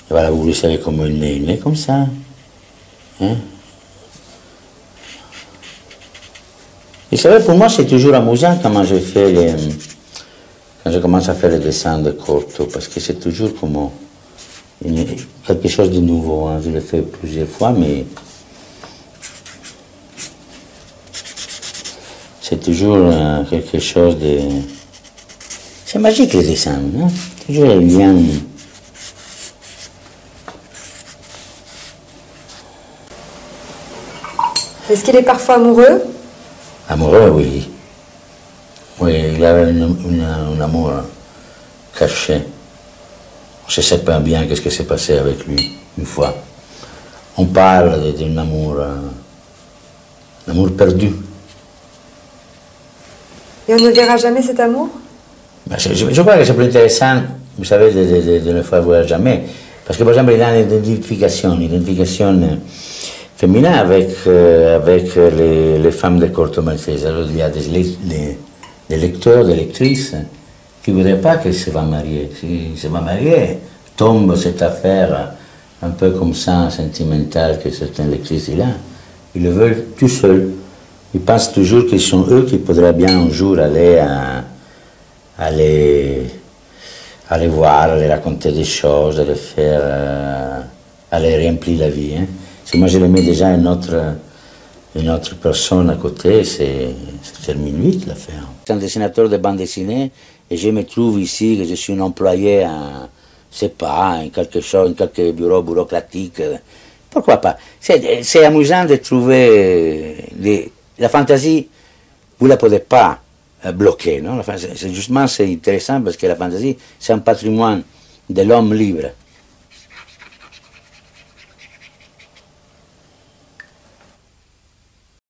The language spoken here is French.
Voilà, vous le savez comment il est comme ça. Hein? Vous savez, pour moi, c'est toujours amusant quand je fais quand je commence à faire les dessins de Corto, parce que c'est toujours comme quelque chose de nouveau. Hein. Je l'ai fait plusieurs fois, mais c'est toujours quelque chose de... C'est magique, les dessins. Hein? Toujours les liens. Est-ce qu'il est parfois amoureux? Amoureux, oui. Oui, il avait un amour caché. On ne sait pas bien qu'est-ce qui s'est passé avec lui, une fois. On parle d'un amour perdu. Et on ne verra jamais cet amour? Je crois que c'est plus intéressant, vous savez, de ne le faire voir jamais. Parce que, par exemple, il y a une identification féminin avec les femmes de Corto Maltese. Alors, il y a des lecteurs, des lectrices qui ne voudraient pas qu'elle se va marier. S'il se va marier, tombe cette affaire un peu comme ça, sentimentale que certaines lectrices ont. Ils le veulent tout seuls. Ils pensent toujours qu'ils sont eux qui pourraient bien un jour aller voir, aller raconter des choses, aller faire, aller remplir la vie. Hein. Si moi je les mets déjà une autre personne à côté, c'est terminé vite l'affaire. Je suis un dessinateur de bande dessinée et je me trouve ici, que je suis un employé, je sais pas, en quelque bureau bureaucratique. Pourquoi pas? C'est amusant de trouver la fantaisie, vous ne la pouvez pas bloquer. Non? Justement, c'est intéressant parce que la fantaisie, c'est un patrimoine de l'homme libre.